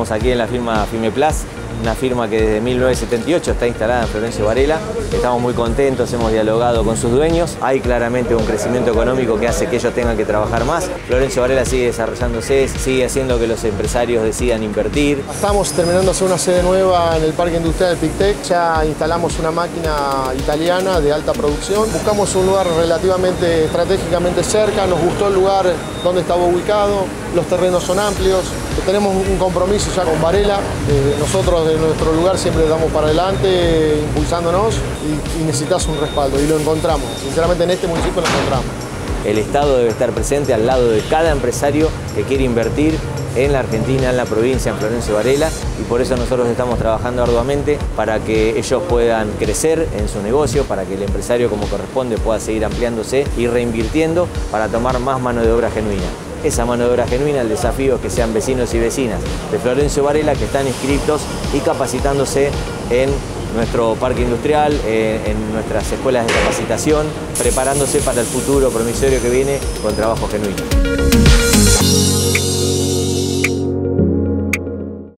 Estamos aquí en la firma Fimeplas, una firma que desde 1978 está instalada en Florencio Varela. Estamos muy contentos, hemos dialogado con sus dueños. Hay claramente un crecimiento económico que hace que ellos tengan que trabajar más. Florencio Varela sigue desarrollándose, sigue haciendo que los empresarios decidan invertir. Estamos terminando de hacer una sede nueva en el Parque Industrial de Pictec. Ya instalamos una máquina italiana de alta producción. Buscamos un lugar relativamente estratégicamente cerca. Nos gustó el lugar donde estaba ubicado. Los terrenos son amplios. Tenemos un compromiso ya con Varela. Nosotros de nuestro lugar siempre damos para adelante, impulsándonos y necesitas un respaldo. Y lo encontramos. Sinceramente en este municipio lo encontramos. El Estado debe estar presente al lado de cada empresario que quiere invertir en la Argentina, en la provincia, en Florencio Varela, y por eso nosotros estamos trabajando arduamente para que ellos puedan crecer en su negocio, para que el empresario como corresponde pueda seguir ampliándose y reinvirtiendo para tomar más mano de obra genuina. Esa mano de obra genuina, el desafío es que sean vecinos y vecinas de Florencio Varela que están inscritos y capacitándose en nuestro parque industrial, en nuestras escuelas de capacitación, preparándose para el futuro promisorio que viene con trabajo genuino.